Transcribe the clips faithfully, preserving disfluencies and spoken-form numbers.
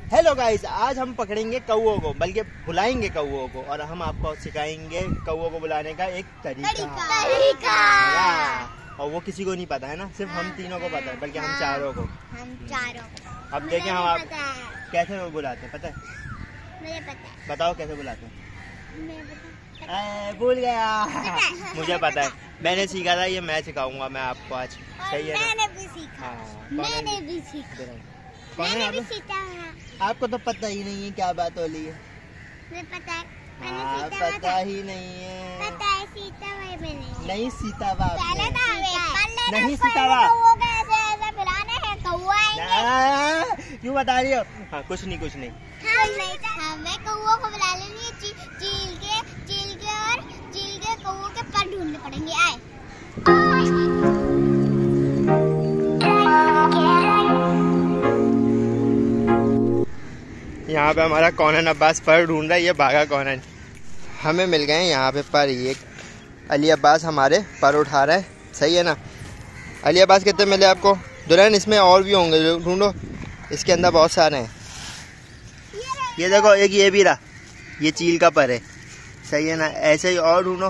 Hello guys, आज हम पकड़ेंगे कौओं को, बल्कि बुलाएंगे कौओं को, और हम आपको सिखाएंगे कौओं को बुलाने का एक तरीका, तरीका। और वो किसी को नहीं पता है ना, सिर्फ हम तीनों को पता है, बल्कि हम चारों को हम चारों को। अब देखें हम आप कैसे वो बुलाते हैं, पता है? मुझे पता है। बताओ कैसे बुलाते हैं? मैं भूल गया। मुझे पता है, मैंने सीखा था, ये मैं सिखाऊंगा मैं आपको आज। सही है? मैंने भी सीखा। मैंने भी सीखा। मैंने भी सीखा। आपको तो पता ही नहीं है क्या बात हो रही है। मुझे पता है। हाँ, पता ही नहीं है। पता है, सीता भाई मैंने। नहीं सीता बाप पहले तो हमें नहीं सीता बाप ऐसे ऐसे बुलाने हैं, कौवा आएंगे। क्यों बता रही हो? हाँ, कुछ नहीं कुछ नहीं। हमें कौवों को बुला लेनी है, ची, चील के चील के और चील के कौवों के पर ढूंढने पड़ेंगे। आए यहाँ पे हमारा कौनन अब्बास पर ढूंढ रहा है, ये भागा कौनन। हमें मिल गए यहाँ पे पर, ये अली अब्बास हमारे पर उठा रहा है। सही है ना? अली अब्बास कितने मिले आपको? दुल्हन इसमें और भी होंगे, ढूंढो, इसके अंदर बहुत सारे हैं। ये देखो, एक ये भी रहा, ये चील का पर है। सही है ना? ऐसे ही और ढूंढो।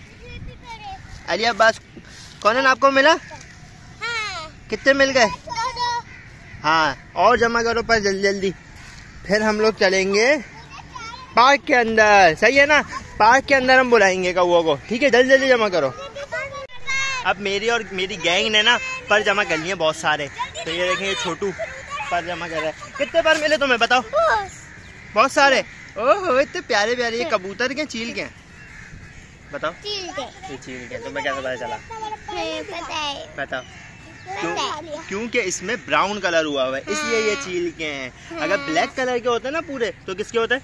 अली अब्बास कौनन आपको मिला? हाँ। कितने मिल गए? हाँ, और जमा करो पर जल्दी जल्दी, फिर हम लोग चलेंगे पार्क के अंदर। सही है ना? पार्क के अंदर हम बुलाएंगे कौओं को, ठीक है? जल्दी जल्दी जमा करो। अब मेरी और मेरी गैंग ने ना पर जमा कर लिए बहुत सारे, तो ये देखें, ये छोटू पर जमा कर रहा है। कितने पर मिले तुम्हें बताओ? बहुत सारे। ओहो, इतने प्यारे प्यारे। ये कबूतर के चील के बताओ? चील के। ये चील के। तुम्हें कैसे पता चला? पता है। बताओ। क्यों? क्योंकि इसमें ब्राउन कलर हुआ हुआ है, इसलिए ये चील के हैं। अगर ब्लैक कलर के होते ना पूरे, तो किसके होते?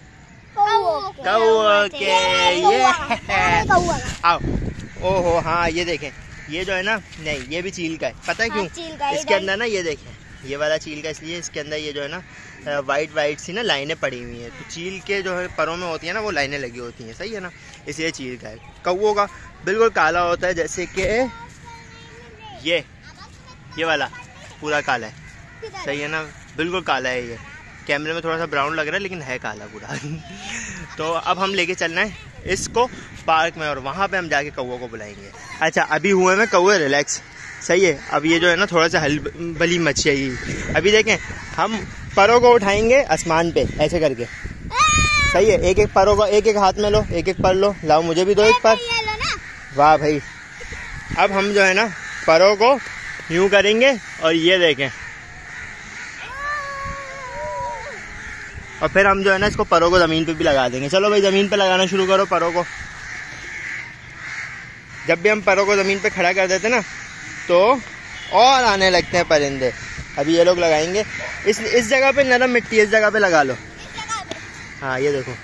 कौओं के। ये आओ। ओहो हाँ, ये देखें, ये जो है ना, नहीं ये भी चील का है। पता है क्यों? इसके अंदर ना, ये देखें, ये वाला चील का इसलिए इसके अंदर ये जो है ना वाइट वाइट सी ना लाइनें पड़ी हुई हैं। तो चील के जो है परों में होती है ना, वो लाइनें लगी होती हैं। सही है ना? इसलिए चील का है। कौओं का बिल्कुल काला होता है, जैसे कि ये ये वाला पूरा काला है। सही है ना? बिल्कुल काला है। ये कैमरे में थोड़ा सा ब्राउन लग रहा है, लेकिन है काला पूरा। तो अब हम लेके चलना है इसको पार्क में, और वहाँ पे हम जाके कौओं को बुलाएंगे। अच्छा, अभी हुए में कौए रिलैक्स। सही है? अब ये जो है ना थोड़ा सा हल बली मची है ये। अभी देखें, हम परों को उठाएंगे आसमान पे ऐसे करके। सही है? एक एक परों को एक एक हाथ में लो, एक एक पर लो। लाओ, मुझे भी दो एक पर। वाह भाई। अब हम जो है ना परों को यूं करेंगे, और ये देखें, और फिर हम जो है ना इसको परों को जमीन पे भी लगा देंगे। चलो भाई, जमीन पे लगाना शुरू करो परों को। जब भी हम परों को जमीन पे खड़ा कर देते ना, तो और आने लगते हैं परिंदे। अभी ये लोग लगाएंगे इस इस जगह पे, नरम मिट्टी इस जगह पे लगा लो। हाँ, ये देखो,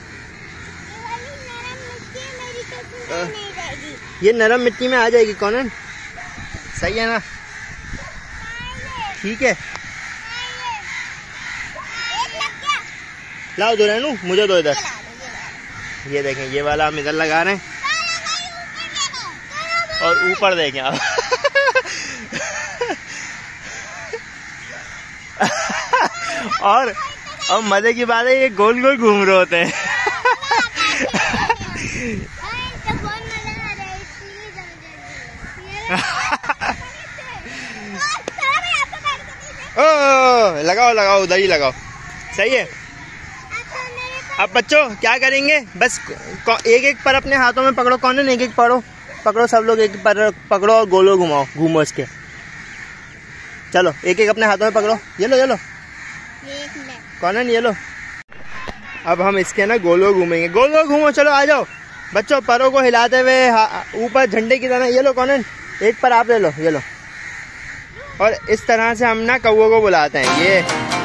ये नरम मिट्टी में आ जाएगी कौनन। सही है ना? ठीक है, लाओ दो रहनू, मुझे दो इधर। ये देखें, ये वाला हम इधर लगा रहे हैं, और ऊपर देखें आप। और और मजे की बात है, ये गोल गोल घूम रहे होते हैं। ओ, लगाओ लगाओ, उधर ही लगाओ। सही है? अब बच्चों क्या करेंगे, बस एक एक पर अपने हाथों में पकड़ो। कौन है? एक एक पकड़ो पकड़ो, सब लोग एक पर पकड़ो और गोलो घुमाओ, घूमो इसके। चलो, एक एक अपने हाथों में पकड़ो। ये लो ये लो, कौन है? ये लो। अब हम इसके ना गोलो घूमेंगे। गोलो घूमो, चलो आ जाओ बच्चों, परों को हिलाते हुए ऊपर झंडे की तरह। ये लो कौन है? एक पर आप ले लो, ये लो। और इस तरह से हम ना कौओं को बुलाते हैं। ये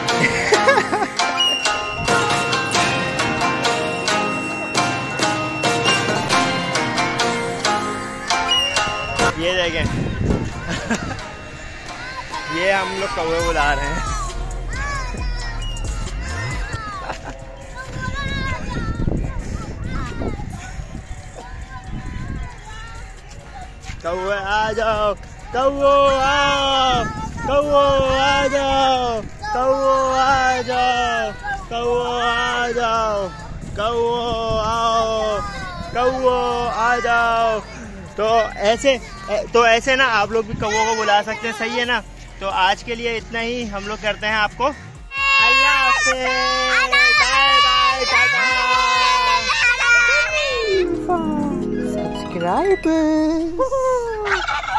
ये देखें, ये हम लोग कौवे बुला रहे हैं। कौवे आ जाओ, कौओ आओ, कौओ आ जाओ, कौओ आ जाओ। कौओ आ जाओ, कौओ आओ, कौओ आ जाओ। तो ऐसे तो ऐसे ना आप लोग भी कौओ को बुला सकते हैं, सही है ना। तो आज के लिए इतना ही, हम लोग करते हैं आपको अल्लाह हाफ़िज़, बाय बाय, टाटा। सब्सक्राइब।